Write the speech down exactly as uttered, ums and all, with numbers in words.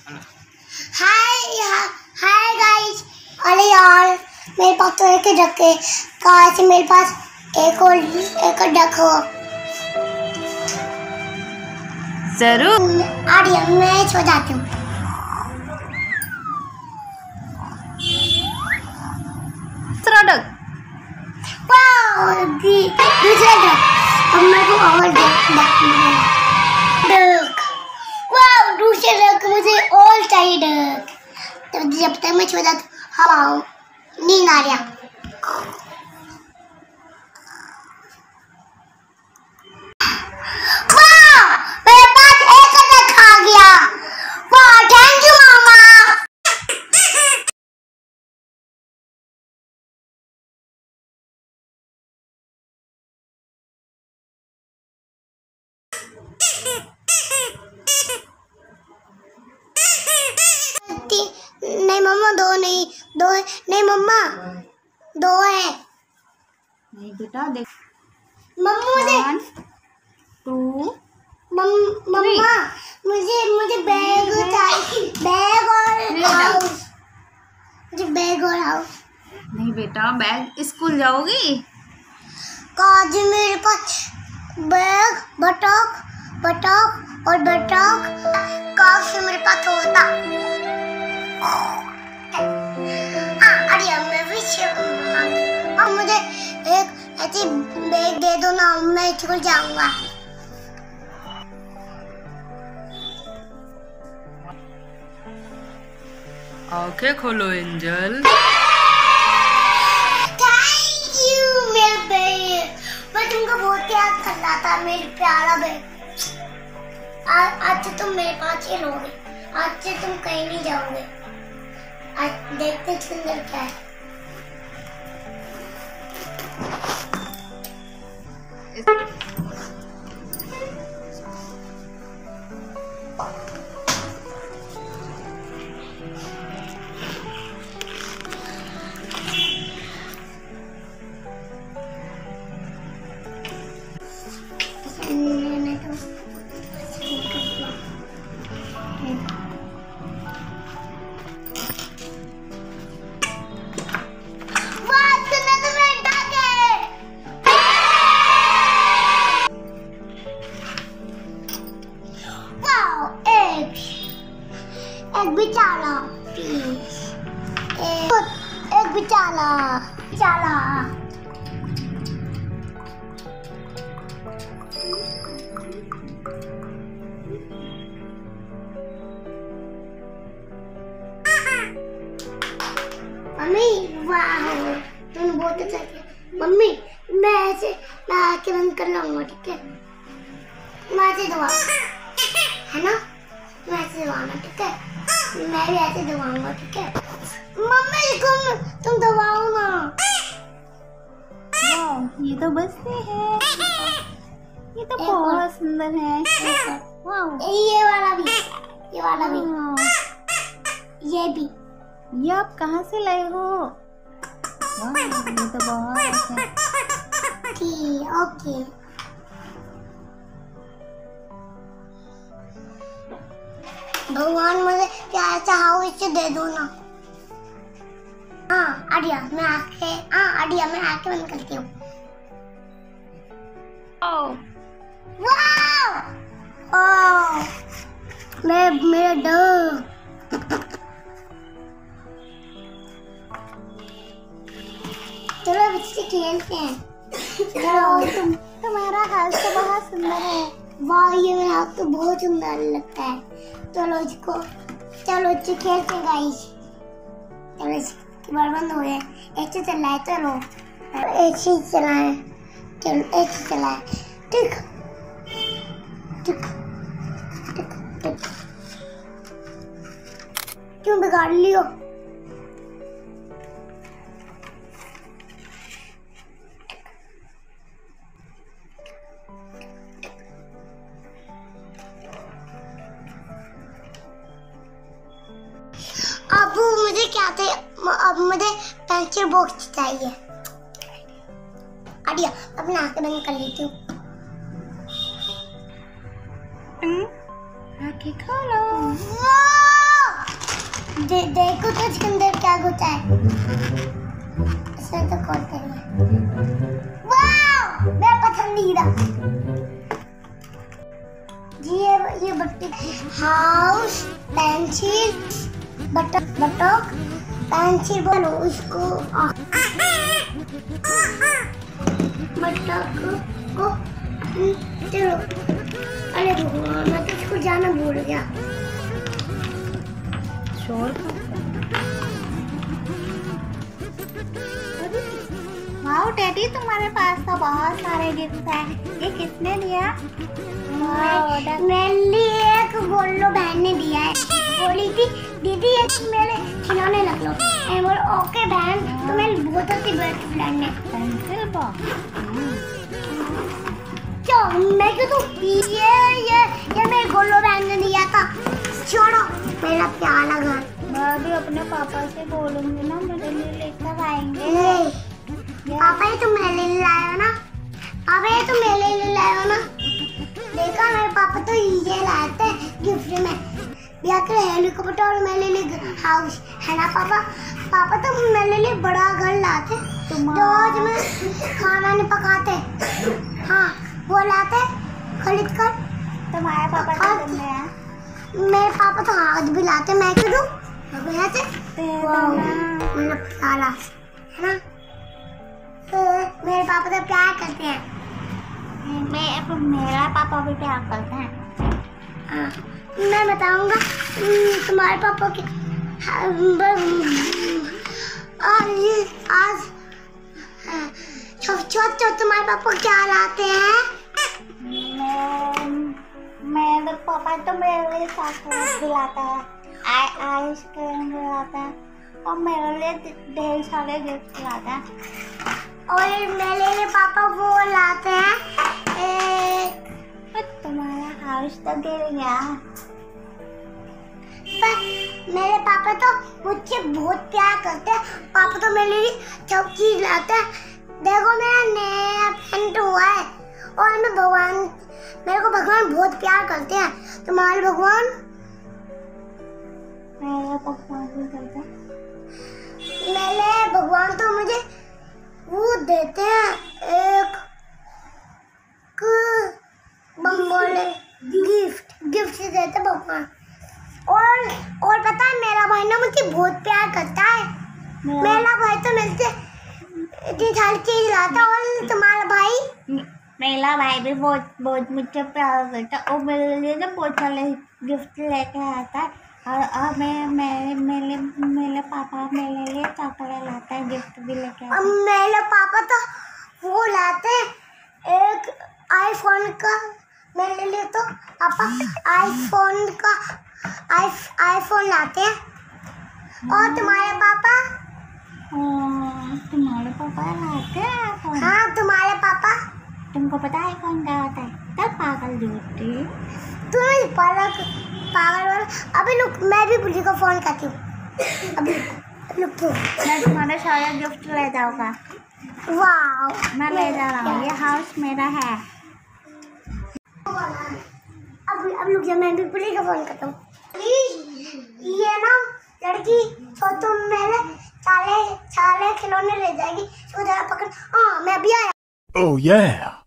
हाय hi guys. अरे यार मेरे पास तो एक डक है, काश मेरे पास एक और एक डक हो। जरूर। आर्या मैं सो जाती हूँ। दूसरा डक। वाह दूसरा डक। अब मेरे को और डक डक वाह दूसरे डक मुझे और चाहिए डक। तब जब तक मैं सो जाती हूँ हाँ नींद आ रहा। नहीं मम्मा दो नहीं दो है नहीं मम्मा दो है नहीं बेटा देख। मम्मा मुझे वन टू मम्मा मुझे मुझे बैग चाहिए बैग और हाउस मुझे बैग और हाउस। नहीं बेटा बैग स्कूल जाओगी। काज मेरे पास बैग बटक बटक और बटक काश मेरे पास होता। अरे मैं भी अब मुझे एक ऐसी बैग दे दो ना मैं स्कूल जाऊंगा। आंखें खोलो एंजल। थैंक यू मेरे बैग। मैं तुमको बहुत याद कर रहा था मेरे प्यारा बैग। आज से तुम मेरे पास ही रहोगे। आज से तुम कहीं नहीं जाओगे। आज देखते सुंदर क्या है। एक बेचारा प्लीज एक, एक बेचारा बेचारा मम्मी वाह तुम बहुत अच्छा किया। मम्मी मैं ऐसे मैं आके बंद कर लूंगा ठीक है। मैं ऐसे दबा है ना मैं ऐसे दबाना ठीक है। मैं भी ऐसे दबाऊंगा ठीक है। मम्मी तुम तुम दबाओ ना। वाह ये तो बसते हैं। ये तो बहुत सुंदर है। वाह ये वाला भी ये वाला भी ये भी। ये आप कहाँ से लाए हो। वाह ये तो बहुत अच्छा है। ठीक ओके। भगवान मुझे प्यार सा हाउस दे दो ना। हाँ आर्या मैं आंखें हाँ आर्या मैं आंखें बंद करती हूँ। वाह ओह मैं मेरा डर। चलो बच्चे खेलते हैं। चलो तुम तुम्हारा हाथ तो बहुत सुंदर है। वाह ये मेरा हाथ तो बहुत सुंदर लगता है। चलो इसको चलो इससे खेलते हैं गाइस। चलो इसकी बार बंद हो गए। ऐसे चल रहा है चलो ऐसे ही चलाए चलो ऐसे चलाए ठीक ठीक ठीक ठीक। क्यों बिगाड़ लियो। अब मुझे क्या थे अब मुझे पेंसिल बॉक्स चाहिए। आर्या अपने आंखें बंद कर लेती हूँ। आंखें खोलो। दे, देखो तो इसके अंदर क्या होता है। इसे तो खोलते हैं। वाह, मेरा पसंदीदा जी। ये ये बट्टी हाउस पेंसिल बटक बटक पेंसिल बोलो उसको बटक को चलो। अरे भगवान, मैं तो इसको जाना भूल गया। शोर वाओ डैडी, तुम्हारे पास तो बहुत सारे गिफ्ट हैं। ये किसने दिया? मेरे लिए एक गोल्लो बहन ने दिया है। बोली थी दीदी एक मेरे खिलौने लग लो। मैं बोल ओके बहन, तो मेरी बहुत अच्छी बेस्ट फ्रेंड है। Pencil box. क्यों मैं क्यों तो ये ये ये मेरे गोल्लो बहन ने दिया था। छोड़ो मेरा प्यारा घर। मैं भी अपने पापा से बोलूंगी ना, मेरे लिए लेकर आएंगे। पापा ये तुम मेरे लिए लाए हो ना? पापा ये तुम मेरे लिए लाए हो ना? देखा मेरे पापा तो ये लाए थे गिफ्ट में। बिया के हेलीकॉप्टर और मेरे लिए हाउस है ना पापा? पापा तो मेरे लिए बड़ा घर लाते जो आज में खाना नहीं पकाते। हाँ वो लाते खरीद कर। तुम्हारे पापा क्या करते हैं? मेरे पापा तो आज भी लाते। मैं क्यों दूँ? मेरा प्यारा है ना? तो मेरे पापा तो प्यार करते हैं। मैं मेरा पापा भी प्यार करते हैं। हाँ, मैं बताऊंगा तुम्हारे पापा के आज छोटे तुम्हारे पापा क्या लाते हैं? मेरे पापा तो मेरे लिए चॉकलेट दिलाता है, आइसक्रीम दिलाता है और मेरे लिए ढेर सारे गिफ्ट लाता है। और मेरे लिए पापा वो लाते हैं एक तुम्हारा हाउस तो गिर गया। पर मेरे पापा तो मुझसे बहुत प्यार करते हैं। पापा तो मेरे लिए सब चीज लाते हैं। देखो मेरा नया पेंट हुआ है और मैं भगवान मेरे को भगवान बहुत प्यार करते हैं। तुम्हारे भगवान मेरे भगवान भी करते हैं। मेरे भगवान तो मुझे वो देते हैं एक बम्बोले गिफ्ट गिफ्ट देते भगवान। और और पता है मेरा भाई ना मुझे बहुत प्यार करता है। मेरा भाई तो मिलते इतनी सारी चीज लाता। और तुम्हारा भाई? मेरा भाई भी बहुत बहुत मुझसे प्यार करता है और मेरे लिए ना बहुत सारे गिफ्ट लेके आता है। और और मैं मेरे मेरे मेरे पापा मेरे लिए चॉकलेट लाता है, गिफ्ट भी लेके आता है। मेरे पापा तो वो लाते एक आईफोन का। मेरे लिए तो पापा आईफोन का आई आईफोन लाते हैं। और तुम्हारे पापा? तुम्हारे पापा लाते हैं आईफोन? हाँ तुम्हारे पापा। तुमको पता है आईफोन क्या होता है? तब पागल झूठी तुम पागल पागल वाला। अभी लुक मैं भी बुढ़ी को फोन करती हूँ। अभी लुक तो मैं तुम्हारे सारे गिफ्ट ले जाऊंगा। वाह मैं ले जा रहा हूँ, ये हाउस मेरा है। अब अब लुक जा, मैं भी बुढ़ी को फोन करता हूँ। ये ना लड़की तो तुम मेरे सारे सारे खिलौने ले जाएगी। तो जरा पकड़। हाँ मैं अभी आया। Oh yeah.